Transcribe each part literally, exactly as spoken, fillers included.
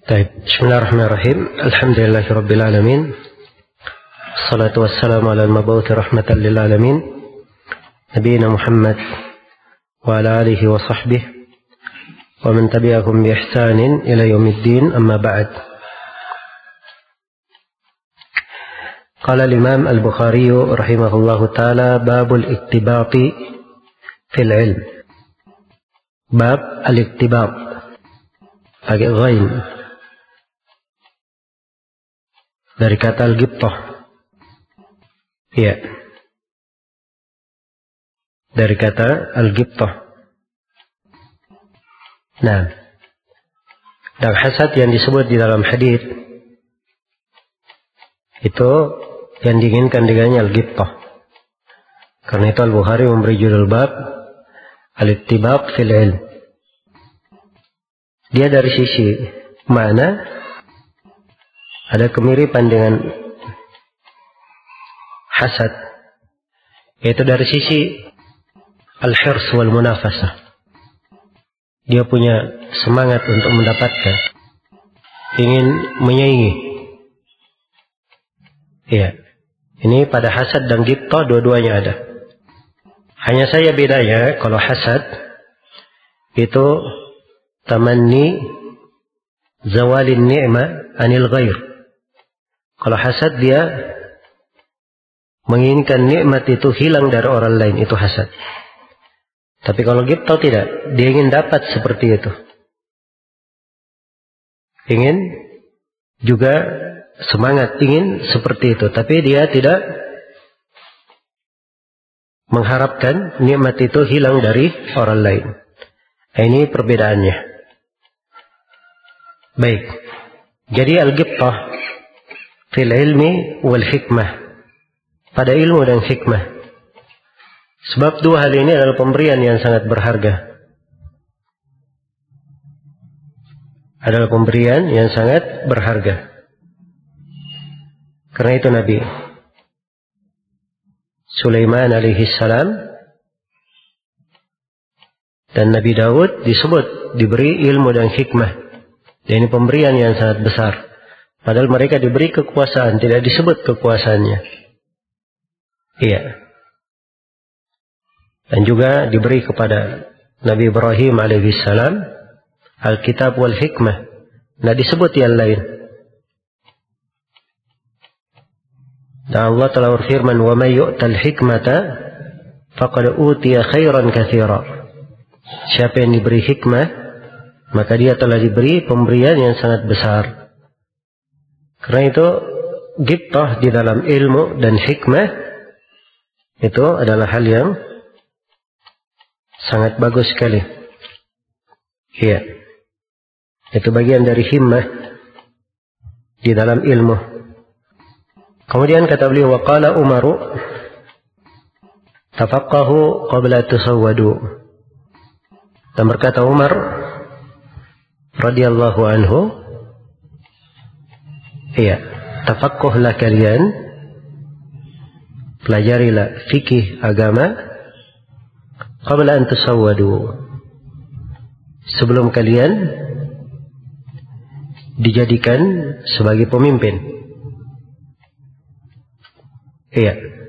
Baik, bismillahirrahmanirrahim. Alhamdulillahirabbil alamin. Wassalatu wassalamu ala al-mab'uts rahmatan lil alamin. Nabiyina Muhammad wa ala alihi wa sahbihi wa man tabi'ahum bi ihsanin ila yaumiddin, amma ba'd. Qala al-Imam Al-Bukhari rahimahullahu taala babul iktibati fil ilm. Bab al-iktibat pakai ghain dari kata al-ghibtah. Iya. Dari kata al-ghibtah. Nah, dan hasad yang disebut di dalam hadis itu yang diinginkan dengannya al-ghibtah. Karena itu Al-Bukhari memberi judul bab al-iktibaq fil ilm. Dia dari sisi mana ada kemiripan dengan hasad, yaitu dari sisi al-hirs wal munafasah. Dia punya semangat untuk mendapatkan, ingin menyaingi. Iya, ini pada hasad dan ghibtah dua-duanya ada. Hanya saja bedanya, kalau hasad itu tamanni zawalin ni'mah anil ghair. Kalau hasad dia menginginkan nikmat itu hilang dari orang lain, itu hasad. Tapi kalau ghibtah tidak, dia ingin dapat seperti itu. Ingin juga semangat, ingin seperti itu. Tapi dia tidak mengharapkan nikmat itu hilang dari orang lain. Ini perbedaannya. Baik. Jadi al-ghibtah fil ilmi wal hikmah, pada ilmu dan hikmah. Sebab dua hal ini adalah pemberian yang sangat berharga. Adalah pemberian yang sangat berharga. Karena itu Nabi Sulaiman alaihi salam dan Nabi Daud disebut diberi ilmu dan hikmah. Dan ini pemberian yang sangat besar. Padahal mereka diberi kekuasaan, tidak disebut kekuasaannya. Iya. Dan juga diberi kepada Nabi Ibrahim alaihi salam Alkitab wal hikmah. Tidak disebut yang lain. Dan Allah telah berfirman, "Wa may yu'tal hikmata faqad utiya khairan katsira." Siapa yang diberi hikmah, maka dia telah diberi pemberian yang sangat besar. Karena itu ghibtah di dalam ilmu dan hikmah itu adalah hal yang sangat bagus sekali. Iya. Itu bagian dari himmah di dalam ilmu. Kemudian kata beliau, wa qala Umaru tafaqqahu qabla tusawwadu. Dan berkata Umar radhiyallahu anhu, iya, tafaqquhlah kalian, pelajarilah fikih agama qabla an tusawwadu, sebelum kalian dijadikan sebagai pemimpin. Iya.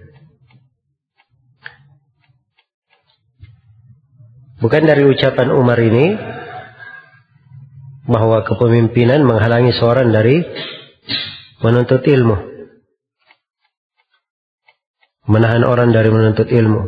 Bukan dari ucapan Umar ini bahwa kepemimpinan menghalangi seorang dari menuntut ilmu, menahan orang dari menuntut ilmu.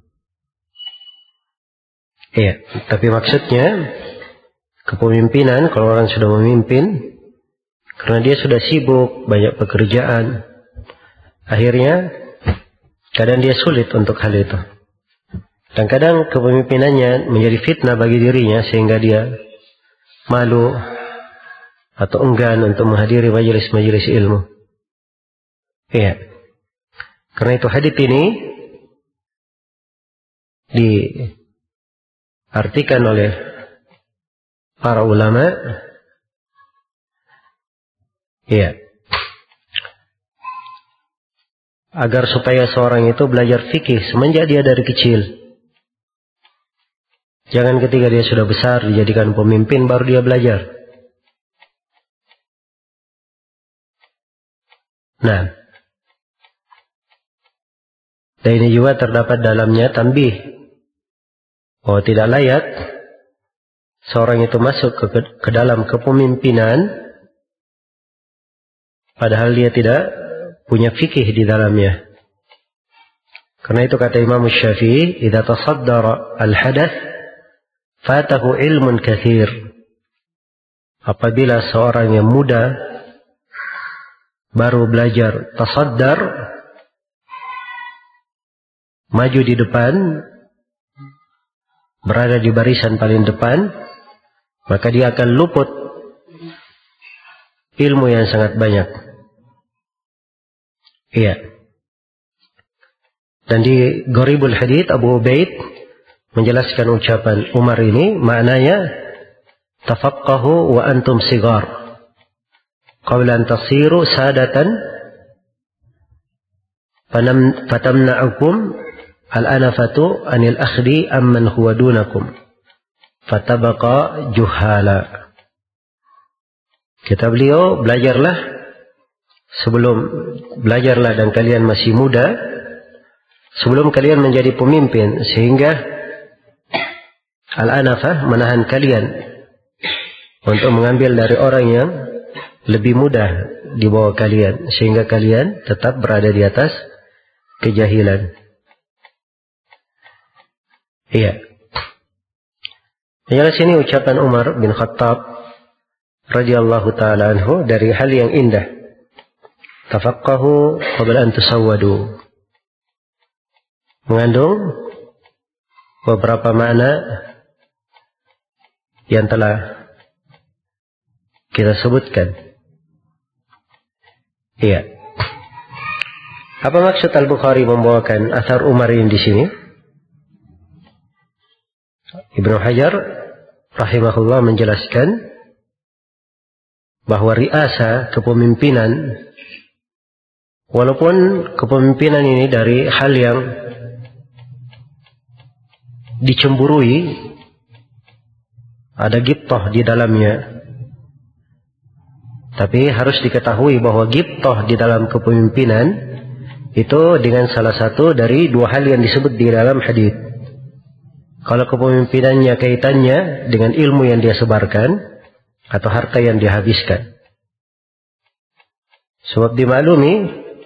Iya, tapi maksudnya kepemimpinan, kalau orang sudah memimpin, karena dia sudah sibuk, banyak pekerjaan, akhirnya kadang dia sulit untuk hal itu. Dan kadang kepemimpinannya menjadi fitnah bagi dirinya sehingga dia malu atau enggan untuk menghadiri majelis-majelis ilmu. Iya. Karena itu hadits ini diartikan oleh para ulama, iya, agar supaya seorang itu belajar fikih semenjak dia dari kecil. Jangan ketika dia sudah besar dijadikan pemimpin baru dia belajar. Nah, dan ini juga terdapat dalamnya tanbih. Oh, tidak layak seorang itu masuk ke, ke, ke dalam kepemimpinan padahal dia tidak punya fikih di dalamnya. Karena itu kata Imam Syafi'i, "Idza tasaddara al-hadath fatahu ilmun katsir." Apabila seorang yang muda baru belajar tasaddar, maju di depan, berada di barisan paling depan, maka dia akan luput ilmu yang sangat banyak. Iya. Dan di Gharibul Hadits Abu Ubaid menjelaskan ucapan Umar ini, maknanya tafaqqahu wa antum sigar qabla an tasiru sadatan fatamna'ukum al-anafatu anil akhdi amman huwa dunakum fatabaqa juhala. Kata beliau, belajarlah sebelum belajarlah dan kalian masih muda, sebelum kalian menjadi pemimpin, sehingga al-anafah menahan kalian untuk mengambil dari orang yang lebih mudah di bawah kalian, sehingga kalian tetap berada di atas kejahilan. Iya. Jelas ini ucapan Umar bin Khattab radhiyallahu taala anhu dari hal yang indah. Tafaqqahu qabla an tusawwadu. Mengandung beberapa makna yang telah kita sebutkan. Iya. Apa maksud Al-Bukhari membawakan asar Umar ini di sini? Ibnu Hajar rahimahullah menjelaskan bahwa riasa, kepemimpinan, walaupun kepemimpinan ini dari hal yang dicemburui, ada ghibthah di dalamnya, tapi harus diketahui bahwa ghibthah di dalam kepemimpinan itu dengan salah satu dari dua hal yang disebut di dalam hadis. Kalau kepemimpinannya kaitannya dengan ilmu yang dia sebarkan atau harta yang dia habiskan. Sebab dimaklumi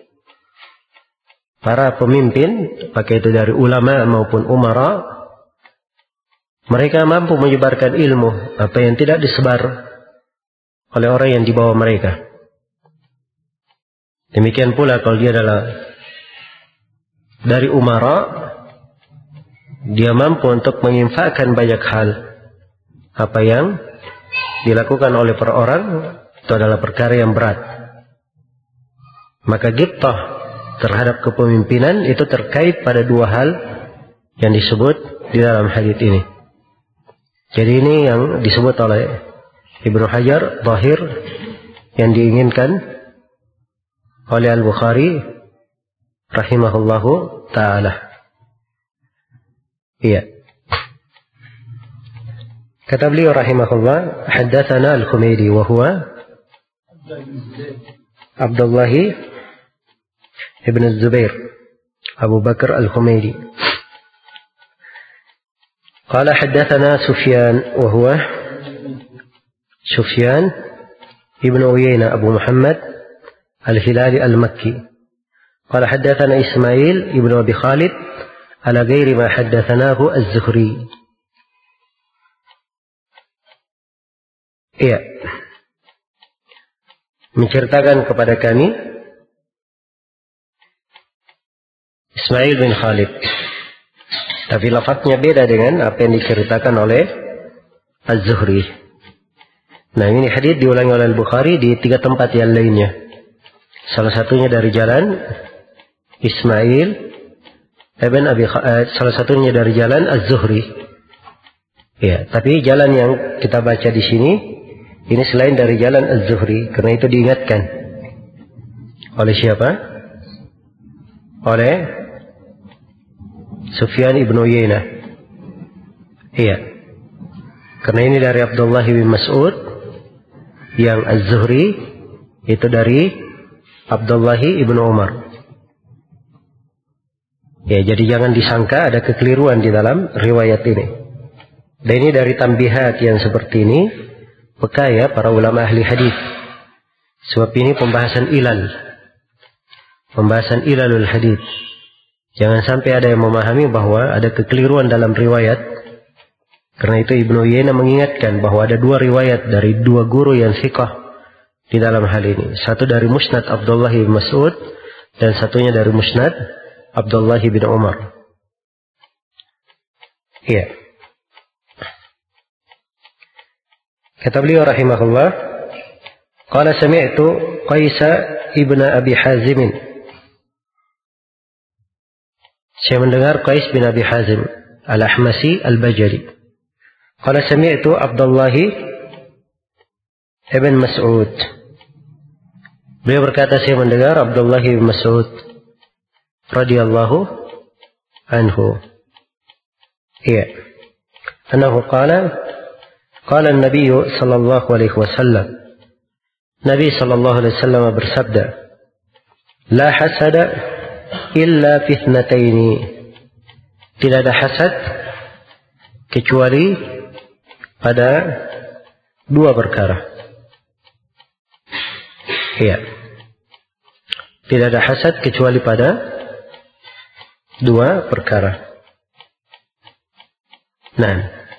para pemimpin, pakai itu dari ulama maupun umara, mereka mampu menyebarkan ilmu apa yang tidak disebar oleh orang yang di bawah mereka. Demikian pula kalau dia adalah dari umara, dia mampu untuk menginfakkan banyak hal. Apa yang dilakukan oleh para orang itu adalah perkara yang berat. Maka ghibthah terhadap kepemimpinan itu terkait pada dua hal yang disebut di dalam hadis ini. Jadi ini yang disebut oleh Ibnu Hajar zahir yang diinginkan oleh Al-Bukhari rahimahullahu ta'ala. Iya. Kata beliau rahimahullah, haddatsana Al-Humaydi wa huwa Abdullah ibn Zubair Abu Bakar Al-Humaydi. Qala haddatsana Sufyan wa huwa Sufyan ibn Uyainah Abu Muhammad Al-Hilali Al-Makki. Qala haddatsana Ismail ibn Abi Khalid ala ghairi ma haddatsanahu Az-Zuhri. Iya. Menceritakan kepada kami Ismail bin Khalid. Tapi lafaznya beda dengan apa yang diceritakan oleh Az-Zuhri. Nah, ini hadis diulangi oleh Al-Bukhari di tiga tempat yang lainnya. Salah satunya dari jalan Ismail Ibn Abi Khalid, salah satunya dari jalan Az-Zuhri. Ya, tapi jalan yang kita baca di sini ini selain dari jalan Az-Zuhri, karena itu diingatkan oleh siapa? Oleh Sufyan ibn Uyainah. Iya. Karena ini dari Abdullah bin Mas'ud, yang Az-Zuhri itu dari Abdullah ibnu Umar. Ya, jadi jangan disangka ada kekeliruan di dalam riwayat ini. Dan ini dari tambihat yang seperti ini, peka ya para ulama ahli hadis. Sebab ini pembahasan ilal. Pembahasan ilalul hadis. Jangan sampai ada yang memahami bahwa ada kekeliruan dalam riwayat. Karena itu Ibnu Uyainah mengingatkan bahwa ada dua riwayat dari dua guru yang thiqah di dalam hal ini. Satu dari Musnad Abdullah bin Mas'ud dan satunya dari Musnad Abdullah bin Umar. Iya. Kata beliau rahimahullah, qala sami'tu Qais ibn Abi Hazim. Saya mendengar Qais bin Abi Hazim Al-Ahmasi Al-Bajali. Qala sami'tu Abdullah ibn Mas'ud. Beliau berkata, saya mendengar Abdullah bin Mas'ud radhiyallahu anhu. Iya. Annahu qala qala an-nabiy sallallahu alaihi wasallam. Nabi sallallahu alaihi wasallam bersabda, la hasada illa fi ithnataini. Tidak ada hasad kecuali pada dua perkara. Iya. Tidak ada hasad kecuali pada dua perkara. Nah,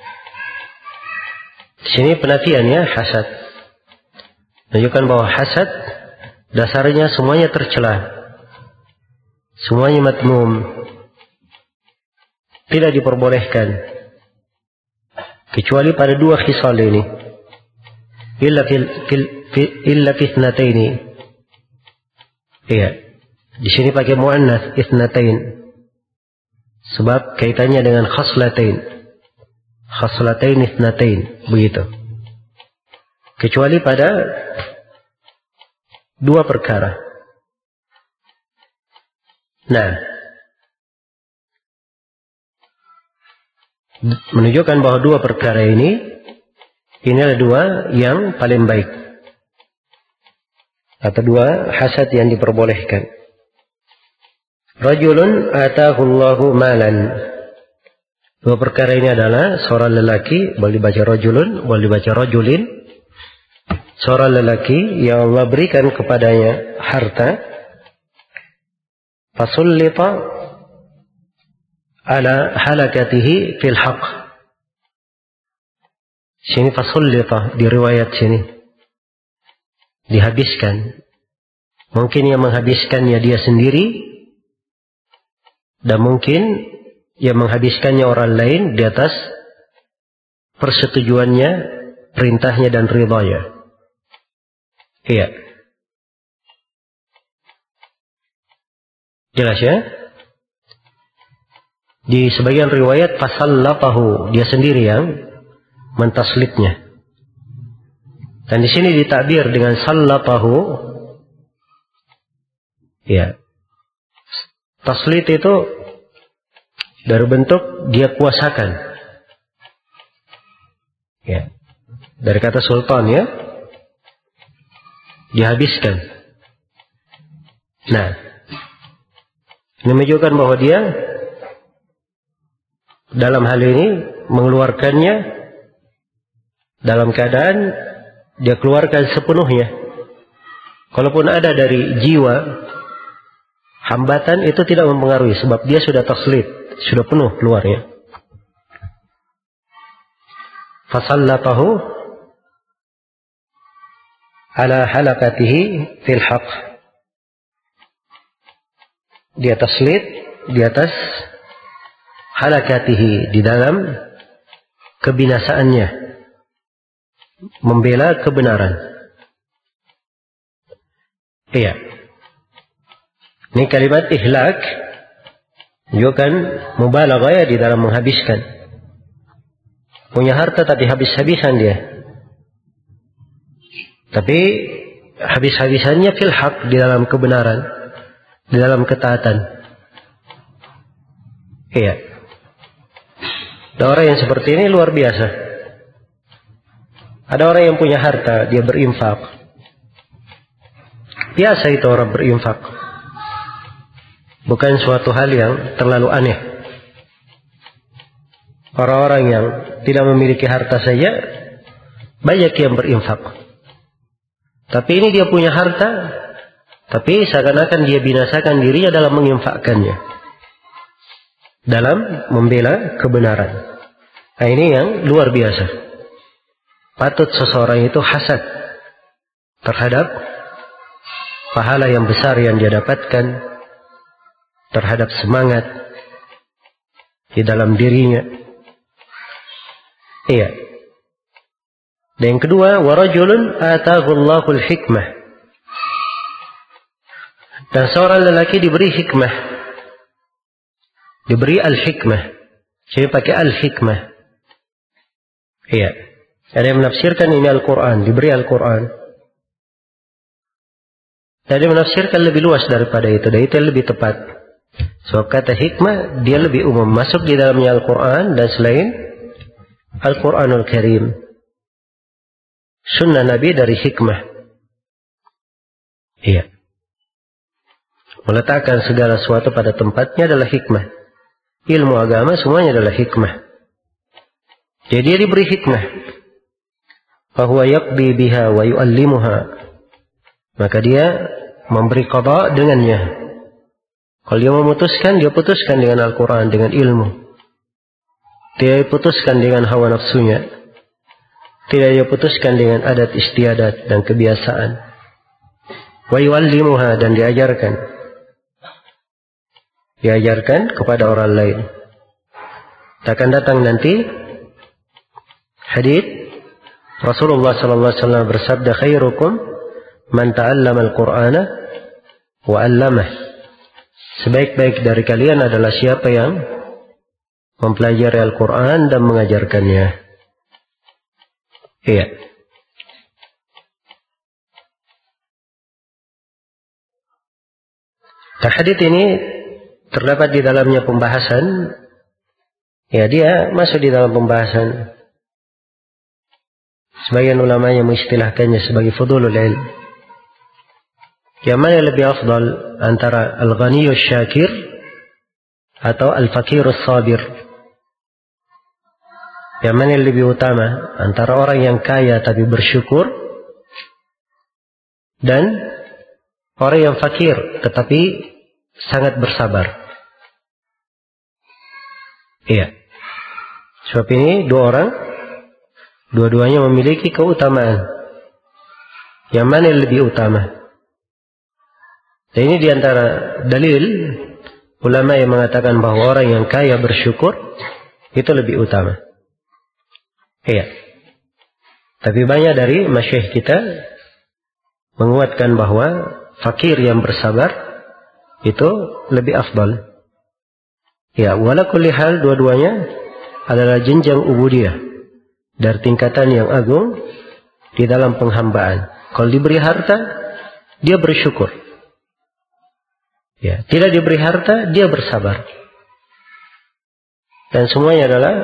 di sini penafiannya hasad. Menunjukkan bahwa hasad dasarnya semuanya tercela, semuanya madmum, tidak diperbolehkan kecuali pada dua khisal ini. Illa fil, fil, fil illa fitnataini. Iya. Di sini pakai muannats itsnatain. Sebab kaitannya dengan khaslatain. Khaslatain itsnatain, begitu. Kecuali pada dua perkara. Nah, menunjukkan bahwa dua perkara ini inilah dua yang paling baik. Atau dua hasad yang diperbolehkan. Rajulun atahullahu malan. Dua perkara ini adalah seorang lelaki, boleh dibaca rajulun, boleh dibaca rajulin. Seorang lelaki yang Allah berikan kepadanya harta. Fasullita ala halakatihi fil haq. Sini fasullita di riwayat sini. Dihabiskan. Mungkin yang menghabiskannya dia sendiri. Dan mungkin yang menghabiskannya orang lain di atas persetujuannya, perintahnya dan ridhanya. Iya. Jelas ya? Di sebagian riwayat fasallatahu, dia sendiri yang mentaslitnya. Dan di sini ditakbir dengan sallatahu. Ya. Taslit itu dari bentuk dia kuasakan. Ya. Dari kata sultan ya. Dihabiskan. Nah. Ini menunjukkan bahwa dia dalam hal ini mengeluarkannya dalam keadaan dia keluarkan sepenuhnya. Kalaupun ada dari jiwa hambatan itu tidak mempengaruhi sebab dia sudah taslit, sudah penuh keluarnya. Fasallatahu ala halakatihi fil haq. Dia taslit di atas halakatihi, di dalam kebinasaannya, membela kebenaran. Iya. Ini kalimat ihlak menunjukkan mubalaghah ya di dalam menghabiskan. Punya harta tapi habis-habisan dia. Tapi habis-habisannya fil haq, di dalam kebenaran, di dalam ketaatan. Iya. Ada orang yang seperti ini luar biasa. Ada orang yang punya harta, dia berinfak. Biasa itu orang berinfak. Bukan suatu hal yang terlalu aneh. Orang-orang yang tidak memiliki harta saja banyak yang berinfak. Tapi ini dia punya harta, tapi seakan-akan dia binasakan dirinya dalam menginfakkannya, dalam membela kebenaran. Nah, ini yang luar biasa. Patut seseorang itu hasad terhadap pahala yang besar yang dia dapatkan, terhadap semangat di dalam dirinya. Iya. Dan yang kedua, warajulun atahullahul hikmah. Dan seorang lelaki diberi hikmah, diberi al-hikmah. Jadi pakai al-hikmah. Iya. Ada yang menafsirkan ini Al-Quran, diberi Al-Quran. Ada yang menafsirkan lebih luas daripada itu, dan itu yang lebih tepat. Sebab kata hikmah, dia lebih umum, masuk di dalamnya Al-Quran dan selain Al-Quranul Karim. Sunnah Nabi dari hikmah. Iya. Meletakkan segala sesuatu pada tempatnya adalah hikmah. Ilmu agama semuanya adalah hikmah. Jadi dia diberi hikmah. Fahuwa yaqdi biha wa yu'allimuha. Maka dia memberi qada dengannya. Kalau dia memutuskan, dia putuskan dengan Al-Quran, dengan ilmu. Tidak diputuskan dengan hawa nafsunya. Tidak dia putuskan dengan adat istiadat dan kebiasaan. Wa yu'allimuha, dan diajarkan. Diajarkan kepada orang lain. Akan datang nanti hadits Rasulullah sallallahu alaihi wasallam bersabda, khairukum man ta'allama al-Qur'ana wa 'allamah. Sebaik-baik dari kalian adalah siapa yang mempelajari Al-Quran dan mengajarkannya. Iya. Nah, hadits ini terdapat di dalamnya pembahasan. Ya, dia masuk di dalam pembahasan. Sebagian ulamanya mengistilahkannya sebagai fudulul ilm. Yang mana lebih afdal antara al-ghaniyus syakir atau al-fakirus sabir? Yang mana yang lebih utama antara orang yang kaya tapi bersyukur dan orang yang fakir tetapi sangat bersabar? Iya. Sebab ini dua orang, dua-duanya memiliki keutamaan. Yang mana yang lebih utama? Dan ini diantara dalil ulama yang mengatakan bahwa orang yang kaya bersyukur itu lebih utama. Iya. Tapi banyak dari masyayikh kita menguatkan bahwa fakir yang bersabar itu lebih afdal. Ya, wala kulli hal dua-duanya adalah jenjang ubudiyah dari tingkatan yang agung di dalam penghambaan. Kalau diberi harta, dia bersyukur. Ya, tidak diberi harta, dia bersabar. Dan semuanya adalah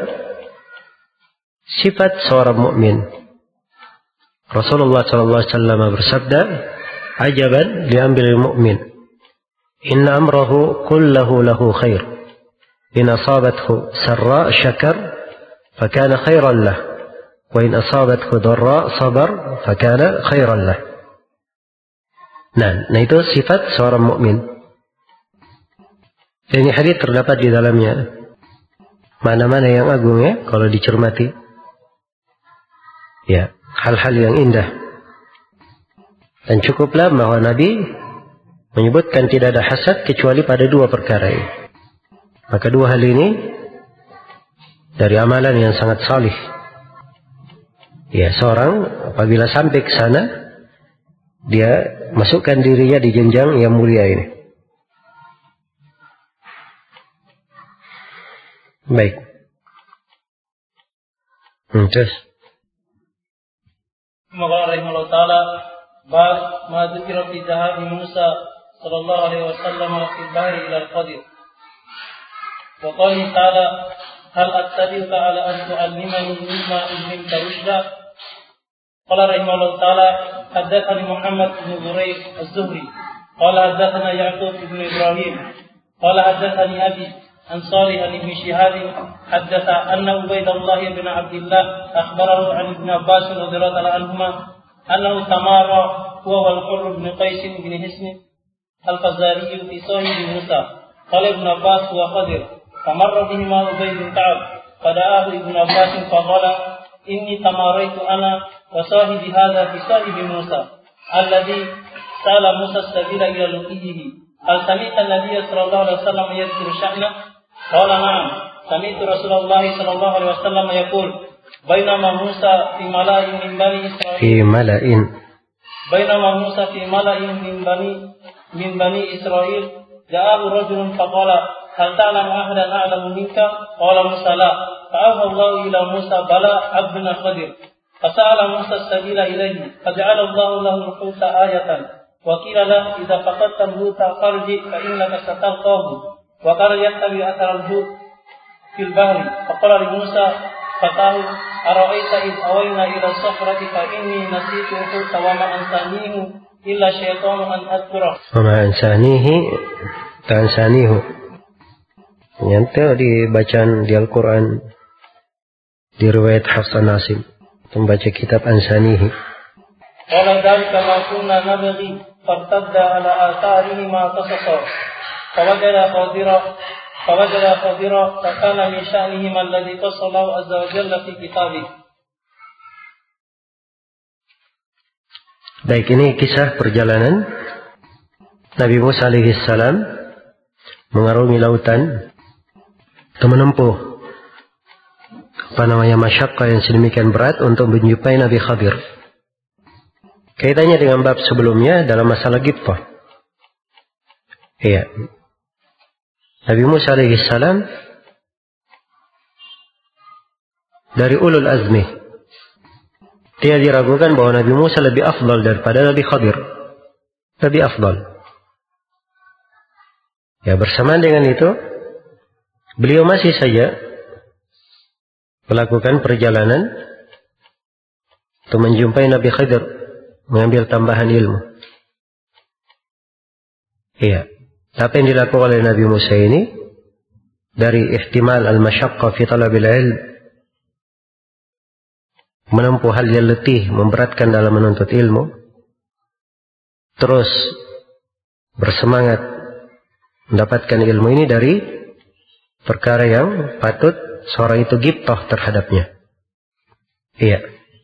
sifat seorang mukmin. Rasulullah sallallahu alaihi wasallam bersabda, "Ajaban li'amril mu'min. Inna amrahu kullahu lahu khair. In asabathu sarra syakar, fakana khairan lah. Wa in asabathu dharra sabar, fakana khairan lah." Nah, nah itu sifat seorang mukmin. Dan ini hadits terdapat di dalamnya mana-mana yang agung ya kalau dicermati. Ya, hal-hal yang indah. Dan cukuplah bahwa Nabi menyebutkan tidak ada hasad kecuali pada dua perkara ini. Maka dua hal ini dari amalan yang sangat salih. Ya, seorang apabila sampai ke sana, dia masukkan dirinya di jenjang yang mulia ini. Baik. Hmm, terus. Maka rahimahullah ta'ala bab ma dzikra fi dhahabi Musa sallallahu alaihi wasallam fi bahri ila al-qadir. Wa qala ta'ala hal attabi'uka ala an tu'allimani mimma ullimta rushda. Qala rahimahullah ta'ala حدثني محمد بن زريق الزهري قال حدثنا يعقوب بن إبراهيم قال حدثني أبي عن صالح عن ابن شهاب حدث أن عبيد الله بن عبد الله أخبره عن ابن عباس رضي الله عنه عنهما أنه تمارى هو والحر بن قيس بن حصن الفزاري في صاحب موسى قال ابن عباس هو خضر فمر بهما أبي بن كعب فدعاه ابن عباس فقال إني تماريت أنا وصاحبي هذا في صاحب موسى الذي سأل موسى السبيل إلى لقيه هل سمعت النبي صلى الله عليه وسلم يذكر شأنه؟ قال نعم سمعت رسول الله صلى الله عليه وسلم يقول بينما موسى في ملأ من بني إسرائيل في ملأ بينما موسى في ملأ من بني من بني إسرائيل جاءه رجل فقال هل تعلم أحدا أعلم منك؟ قال موسى لا فأوحى الله إلى موسى بلى عبدنا خضر فسأل موسى السبيل إليه فجعل الله له الحوت آية وقيل له إذا فقدت الحوت فارجع فإنك ستلقاه وقال يتبع أثر الحوت في البحر فقال لموسى فتاه أرأيت إذ أوينا إلى الصخرة فإني نسيت الحوت وما أنسانيه إلا شيطان أن أذكره وما أنسانيه تأنسانيه. Nanti di bacaan di Al-Quran di riwayat Hafs an Asim membaca kitab Ansanihi. Qala dzalika ma kunna nabghi fartadda ala atharihima qasasa fawajada khadira fawajada khadira fakana min sha'nihima alladhi qasalahu azza wa jalla fi kitabih. Baik, ini kisah perjalanan Nabi Musa alaihi salam mengarungi lautan untuk menempuh apa namanya masyaqqah yang sedemikian berat untuk menjumpai Nabi Khadir. Kaitannya dengan bab sebelumnya dalam masalah Gibtah. Iya. Nabi Musa alaihi salam dari ulul azmi. Tidak diragukan bahwa Nabi Musa lebih afdal daripada Nabi Khadir. Lebih afdal. Ya, bersamaan dengan itu beliau masih saja melakukan perjalanan untuk menjumpai Nabi Khidir, mengambil tambahan ilmu. Iya. Apa yang dilakukan oleh Nabi Musa ini dari ihtimal al-masyaqqa fi talabil ilm, menempuh hal yang letih, memberatkan dalam menuntut ilmu, terus bersemangat mendapatkan ilmu ini dari perkara yang patut seorang itu gibtah terhadapnya. Iya.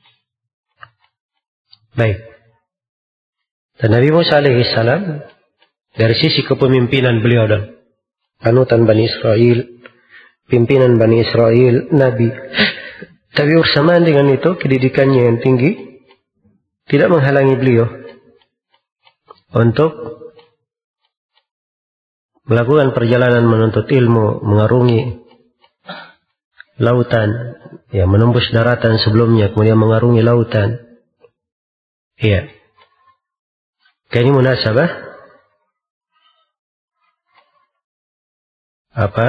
Baik. Dan Nabi Musa alaihi salam dari sisi kepemimpinan beliau dan panutan Bani Israel, pimpinan Bani Israel, Nabi. Tapi bersamaan dengan itu pendidikannya yang tinggi tidak menghalangi beliau untuk melakukan perjalanan menuntut ilmu, mengarungi lautan, ya, menembus daratan sebelumnya, kemudian mengarungi lautan. Iya. Ini munasabah apa?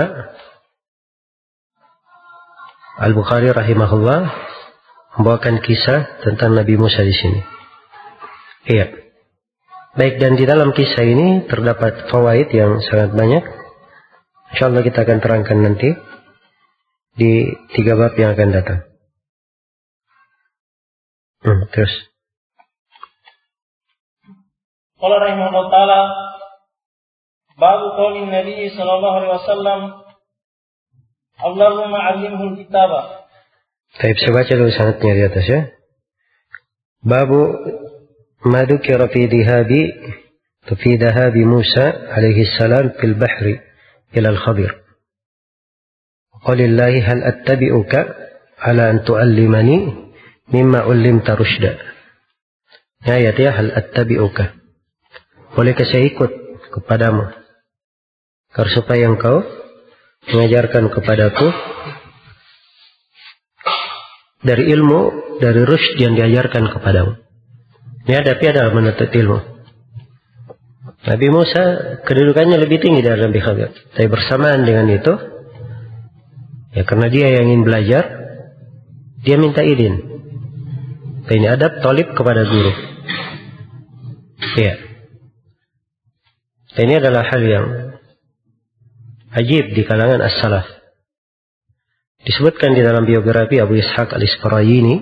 Al-Bukhari rahimahullah membawakan kisah tentang Nabi Musa di sini. Iya. Baik, dan di dalam kisah ini terdapat fawaid yang sangat banyak. Insyaallah kita akan terangkan nanti di tiga bab yang akan datang. Hmm, terus. Qala rahimahullah ta'ala bab qauli Nabi sallallahu alaihi wasallam Allahumma 'allimhu al-kitaba. Baik, saya baca dulu sanadnya di atas ya. Babu ma dzukira fi dhahabi fi dhahabi Musa alaihi salam fil bahri ila al-Khadir. Qalillahi hal attabi'uka ala an tu'allimani mimma ullimta rusyda. Ayat ya, hal attabi'uka. Bolehkah saya ikut kepadamu agar supaya engkau mengajarkan kepadaku dari ilmu, dari rusyd yang diajarkan kepadamu. Ini ada ada menuntut ilmu. Nabi Musa kedudukannya lebih tinggi dari Nabi Khadir. Tapi bersamaan dengan itu, ya karena dia yang ingin belajar, dia minta izin. Ini adab tolib kepada guru. Ya. Dan ini adalah hal yang ajib di kalangan as-salaf. Disebutkan di dalam biografi Abu Ishaq al-Isfarayini,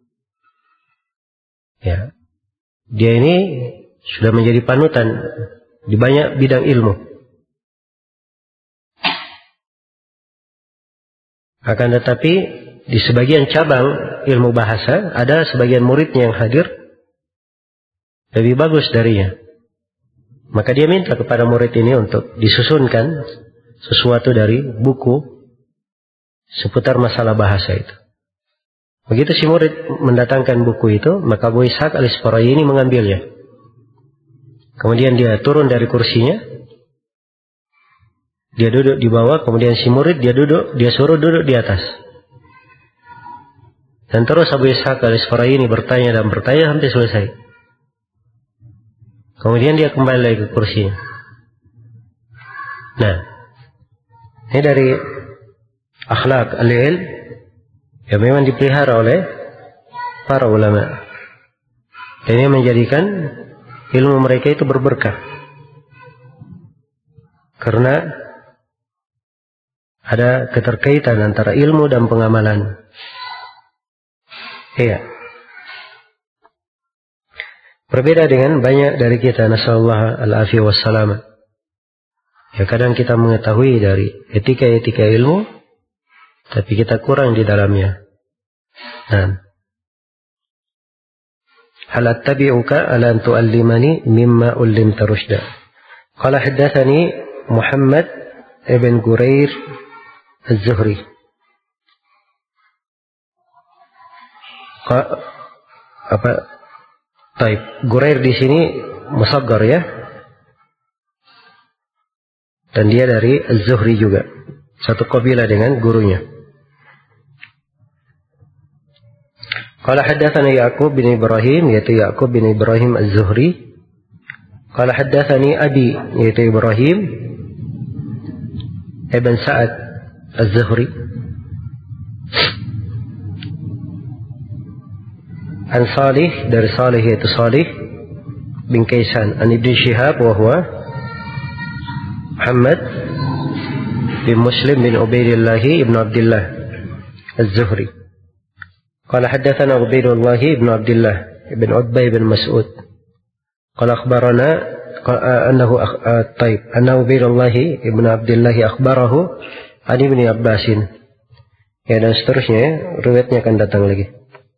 ya, dia ini sudah menjadi panutan di banyak bidang ilmu. Akan tetapi di sebagian cabang ilmu bahasa ada sebagian muridnya yang hadir lebih bagus darinya. Maka dia minta kepada murid ini untuk disusunkan sesuatu dari buku seputar masalah bahasa itu. Begitu si murid mendatangkan buku itu, maka Abu Ishaq al-Isfarayini mengambilnya. Kemudian dia turun dari kursinya, dia duduk di bawah, kemudian si murid dia duduk, dia suruh duduk di atas. Dan terus Abu Ishaq al-Isfarayini bertanya dan bertanya sampai selesai. Kemudian dia kembali lagi ke kursinya. Nah, ini dari akhlak al-ilm yang memang dipelihara oleh para ulama. Dan ini menjadikan ilmu mereka itu berberkah. Karena ada keterkaitan antara ilmu dan pengamalan. Iya. Berbeda dengan banyak dari kita, nasallallahu al-afiyah wassalam. Ya, kadang kita mengetahui dari etika-etika ilmu, tapi kita kurang di dalamnya. Nah, hal attabi'uka ala an tu'allimani mimma ullimta rushda. Qala haddatsani Muhammad ibn Gurair az-Zuhri. Apa? Taib. Gurair di sini musaggar ya. Dan dia dari az-Zuhri juga. Satu kabilah dengan gurunya. Qala haddatsani Ya'qub bin Ibrahim, yaitu Ya'qub bin Ibrahim az-Zuhri. Qala haddatsani Abi, yaitu Ibrahim ibn Sa'ad az-Zuhri. An Salih, dari Salih yaitu Salih bin Kaisan. An Ibn Shihab wa huwa Muhammad bin Muslim bin Ubaidillah ibn Abdullah az-Zuhri. Qala haddatsana Ubaidullah ibn Abdullah ibn Utbah ibn Mas'ud. Qala akhbarana annahu taib anna Ubaidullah ibn Abdullah akhbarahu an Ibn Abbasin. Ya, dan seterusnya riwayatnya akan datang lagi.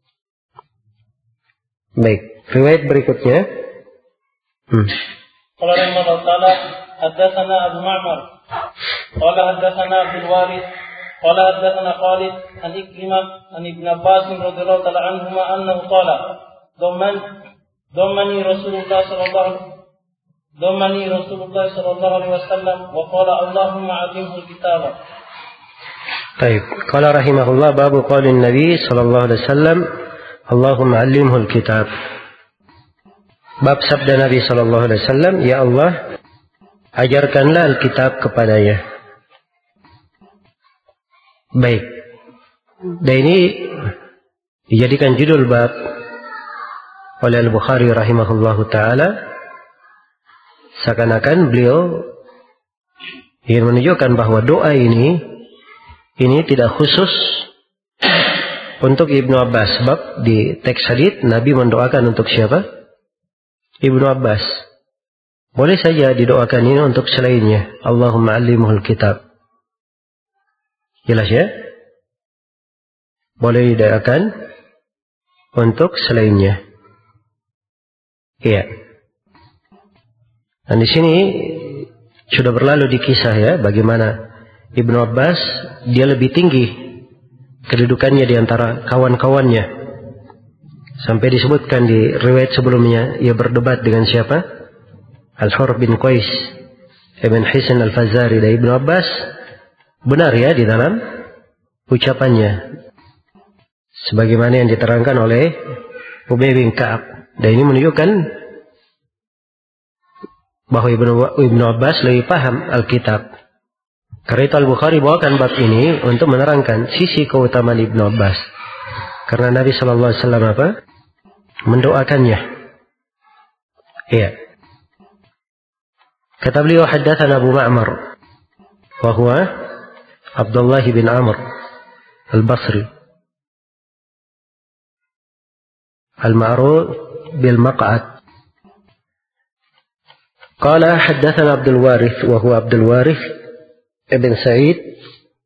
Baik, riwayat berikutnya. Hmm. Qala rahimahullah ta'ala haddatsana Abu Ma'mar qala haddatsana Abdul Warith qala haddatsana Khalid an Ikrimah an Ibn Abbas radhiyallahu ta'ala anhuma annahu qala dhamman dhammani Rasulullah sallallahu dhammani Rasulullah sallallahu alaihi wasallam wa qala Allahumma 'allimhu al-kitaba. Baik, qala rahimahullah babu qaulin Nabi sallallahu alaihi wasallam Allahumma 'allimhu al-kitab. Bab sabda Nabi sallallahu alaihi wasallam, ya Allah, ajarkanlah Alkitab kepadanya. Baik. Dan ini dijadikan judul bab oleh Al-Bukhari rahimahullahu taala, seakan-akan beliau ingin menunjukkan bahwa doa ini ini tidak khusus untuk Ibnu Abbas. Sebab di teks hadits Nabi mendoakan untuk siapa? Ibnu Abbas. Boleh saja didoakan ini untuk selainnya. Allahumma 'allimhul kitab. Jelas ya? Boleh didoakan untuk selainnya. Iya. Dan di sini sudah berlalu di kisah ya, bagaimana Ibnu Abbas dia lebih tinggi kedudukannya di antara kawan-kawannya. Sampai disebutkan di riwayat sebelumnya, ia berdebat dengan siapa? Al-Hur bin Qais Ibn Hisan Al-Fazari. dari Ibnu Abbas benar ya di dalam ucapannya, sebagaimana yang diterangkan oleh Ubay bin Ka'ab. Dan ini menunjukkan bahwa Ibnu, Ibnu Abbas lebih paham Alkitab. Karena itu Al-Bukhari bawakan bab ini untuk menerangkan sisi keutamaan Ibnu Abbas. Karena Nabi Shallallahu Alaihi Wasallam apa? Mendoakannya. Iya. Kata beliau, haddatsana Abu Ma'mar wa huwa Abdullah bin Amr al-Basri al-ma'ruf bil Maq'ad. Qala haddatsana Abdul Warith wa huwa Abdul Warith ibn Sa'id.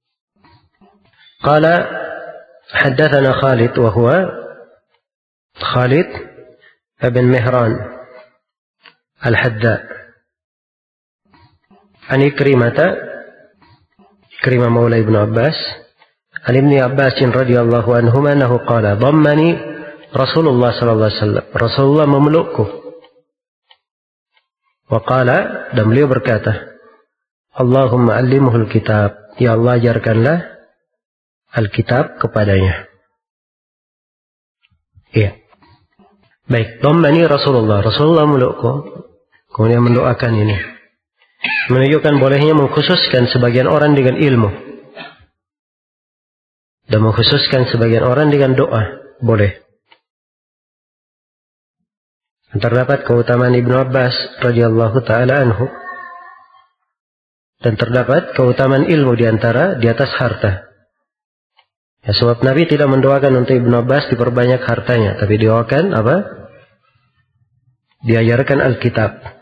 Qala haddatsana Khalid wa huwa Khalid ibn Mihran al-Hadda. An Ikrimah, Ikrimah maula Ibnu Abbas, an Ibni Abbas radhiyallahu anhuma annahu qala dhammani Rasulullah sallallahu alaihi wasallam. Rasulullah memelukku. Wa qala, dan beliau berkata, Allahumma allimhul kitab, ya Allah ajarkanlah Alkitab kepadanya. Iya. Baik, dhammani Rasulullah. Rasulullah memelukku. Kemudian mendoakan ini. Menunjukkan bolehnya mengkhususkan sebagian orang dengan ilmu. Dan mengkhususkan sebagian orang dengan doa. Boleh. Terdapat keutamaan Ibnu Abbas radhiyallahu ta'ala anhu. Dan terdapat keutamaan ilmu di antara di atas harta. Ya, sebab Nabi tidak mendoakan untuk Ibnu Abbas diperbanyak hartanya. Tapi doakan apa? Diajarkan Alkitab.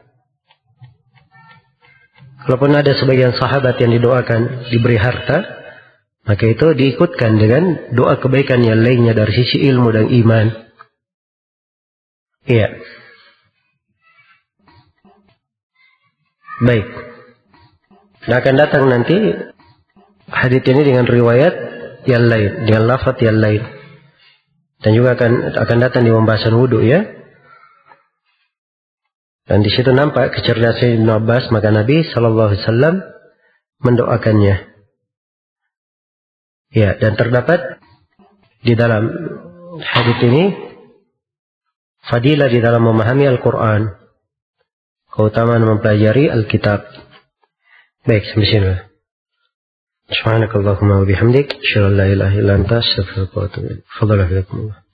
Kalaupun ada sebagian sahabat yang didoakan diberi harta, maka itu diikutkan dengan doa kebaikan yang lainnya dari sisi ilmu dan iman. Iya. Baik. Nah, akan datang nanti hadits ini dengan riwayat yang lain, dengan lafaz yang lain. Dan juga akan akan datang di pembahasan wudu, ya. Dan di situ nampak kecerdasan Ibnu Abbas, maka Nabi Shallallahu Alaihi Wasallam mendoakannya. Ya, dan terdapat di dalam hadits ini fadilah di dalam memahami Al-Quran, keutamaan mempelajari Alkitab. Baik, sampai sini. Subhanakallahumma wa bihamdik, asyhadu an la ilaha illa anta, astaghfiruka wa atubu ilaik. Fadhlan fiikum.